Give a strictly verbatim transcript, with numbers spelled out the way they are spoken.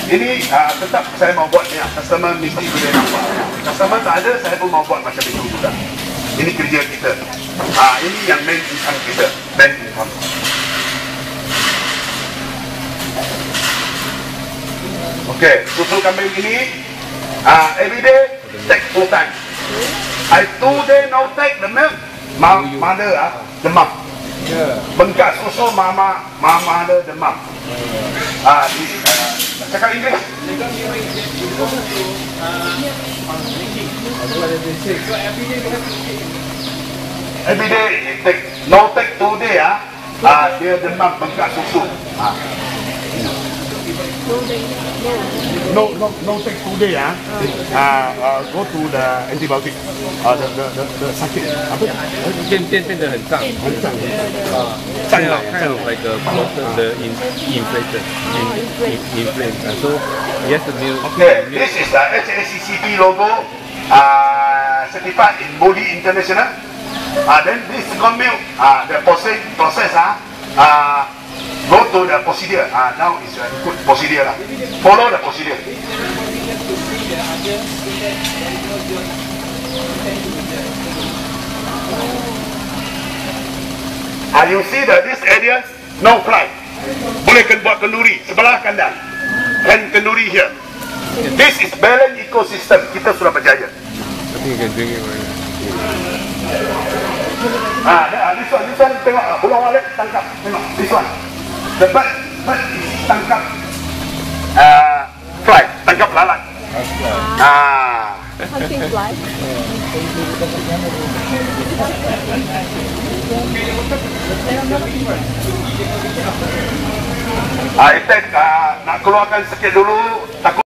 Ini uh, tetap saya mau buat ni. Customer mesti boleh nampak. Customer tak ada, saya pun mau buat macam itu juga. Ini kerja kita. Ah, ini yang main income kita. Main income. Okey, susu kambing ini uh, every day take full time. I two day no take the milk. Ma mother ah demam. Yeah. Bengkak susu mama mama ada demam. Ah, di uh, cakap Inggeris. Every day take no take two day ah. Ah, dia demam bengkak susu. Ah. No, no, no take two day ah. Uh, uh, go to the antibiotic. Uh, the, the, the, the sakit. Apa? 变变变得很胀， 很胀。 啊， 胀 kind 到 of kind of like a bloated the in inflated in in inflamed. Uh, so yes, the milk. Okay, this is the H A C C P logo. Uh, certified in Body International. Uh, then this second milk. Uh, the process process ah. Uh, go to the procedure. Ah, uh, now is uh, good procedure lah. Follow the procedure. Ah, you see that this area no fly. Boleh kan buat kenduri sebelah kandang. And kenduri here. This is balance ecosystem. Kita sudah berjaya. I think you can drink it right. Ah, uh, this one, this one tengok uh, Pulau Wallet tangkap. Tengok this one. The bird, bird tangkap uh, fly, tangkap lalat. Ah. Hunting fly. Ah, Itek uh, nak keluarkan sikit dulu. Takut